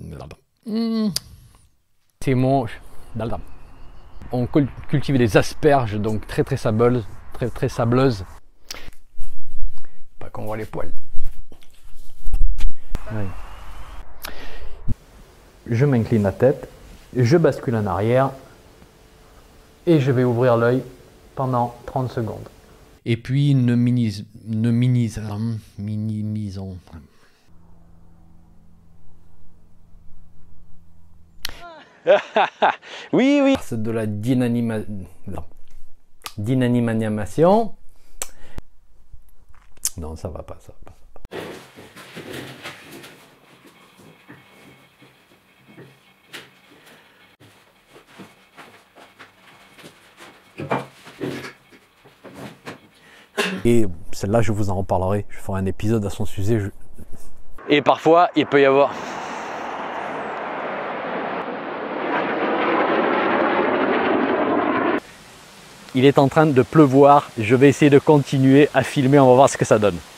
C'est mon... On cultive des asperges, donc très sableuses, très sableuses. Pas qu'on voit les poils. Oui. Je m'incline la tête, je bascule en arrière et je vais ouvrir l'œil pendant 30 secondes. Et puis minimisons. Oui. C'est de la dynamisation. Non, ça va pas, ça va pas. Et celle-là, je vous en reparlerai. Je ferai un épisode à son sujet. Et parfois, il peut y avoir... Il est en train de pleuvoir. Je vais essayer de continuer à filmer. On va voir ce que ça donne.